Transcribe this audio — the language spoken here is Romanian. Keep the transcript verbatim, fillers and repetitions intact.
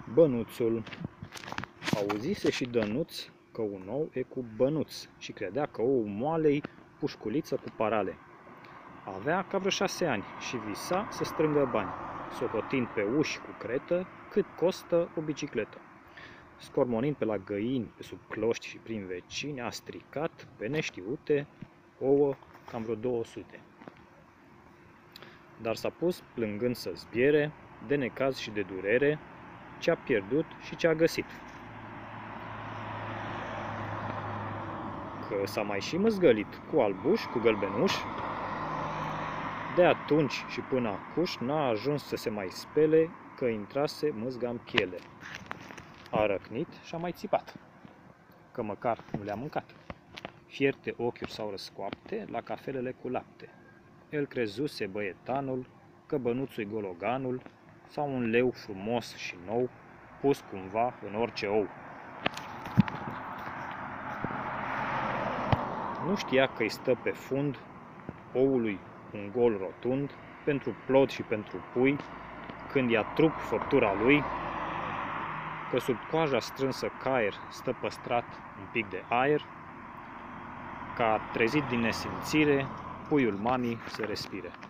Bănuțul. Auzise și Dănuț că un ou e cu bănuț și credea că ou moale-i pușculiță cu parale. Avea ca vreo șase ani și visa să strângă bani, socotind pe uși cu cretă cât costă o bicicletă. Scormonind pe la găini, pe sub cloști și prin vecini, a stricat, pe neștiute, ouă cam vreo două sute. Dar s-a pus plângând să zbiere, de necaz și de durere, ce-a pierdut și ce-a găsit. Că s-a mai și măzgălit cu albuș, cu gălbenuș. De atunci și până acuș n-a ajuns să se mai spele, că intrase mâzga în piele. A răcnit și a mai țipat, că măcar nu le-a mâncat. Fierte ochiuri sau răscoapte la cafelele cu lapte. El crezuse băietanul că bănuțul-i gologanul sau un leu frumos și nou pus cumva în orice ou. Nu știa că îi stă pe fund oului un gol rotund pentru plod și pentru pui, când ia trup făptura lui, că sub coaja strânsă caier stă păstrat un pic de aer, că a trezit din nesimțire puiul mamii să respire.